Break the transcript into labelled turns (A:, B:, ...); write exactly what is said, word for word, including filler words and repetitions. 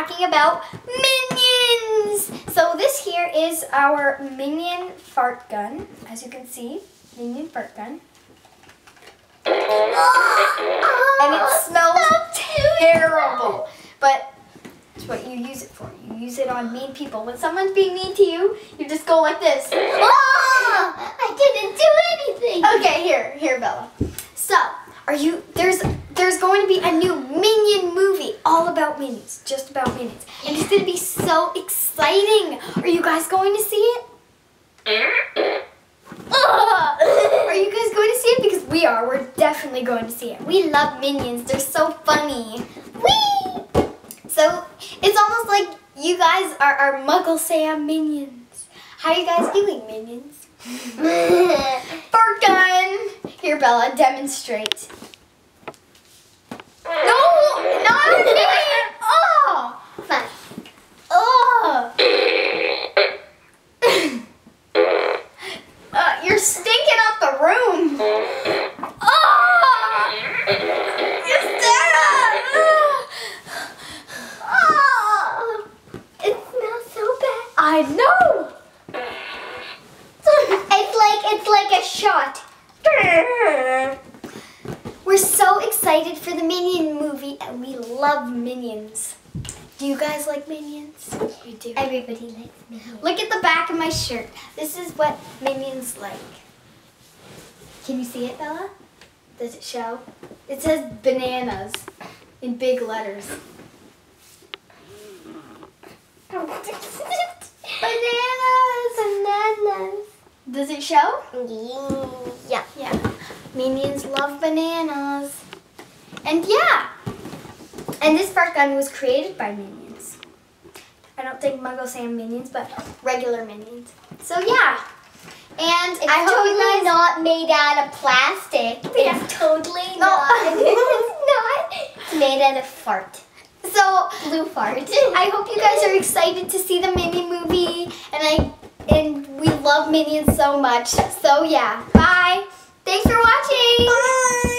A: talking about minions. So this here is our minion fart gun. As you can see, minion fart gun. And it smells terrible. But it's what you use it for. You use it on mean people. When someone's being mean to you, you just go like this.
B: Oh, I didn't do anything.
A: Okay, here, here, Bella. So, are you, there's there's going to be a new Minion movie all about minions, just about minions. And it's going to be so exciting. Are you guys going to see it? Are you guys going to see it? Because we are. We're definitely going to see it. We love minions. They're so funny. Whee! So, it's almost like you guys are our Mugglesam minions. How are you guys doing, minions? Fart gun! Here, Bella, demonstrate. No! Not me! Oh!
B: Fine.
A: Oh! uh, you're stinking up the room. Oh! You're stinking! Oh!
B: It smells so bad.
A: I know!
B: It's like it's like a shot.
A: We're so excited for the Minion movie and we love minions. Do you guys like minions? We do.
B: Everybody likes minions.
A: Look at the back of my shirt. This is what minions like. Can you see it, Bella? Does it show? It says bananas in big letters. Bananas!
B: Bananas.
A: Does it show?
B: Yeah.
A: Yeah. Minions love bananas. And yeah. And this fart gun was created by minions. I don't think Mugglesam minions, but regular minions. So yeah. And
B: It's
A: I hope
B: totally
A: you guys
B: not made out of plastic.
A: Yeah.
B: It's totally
A: No.
B: not. It's not. It's made out of fart.
A: So
B: Blue fart.
A: I hope you guys are excited to see the Minion movie, and I and we love Minions so much. So yeah, bye. Thanks for watching.
B: Bye.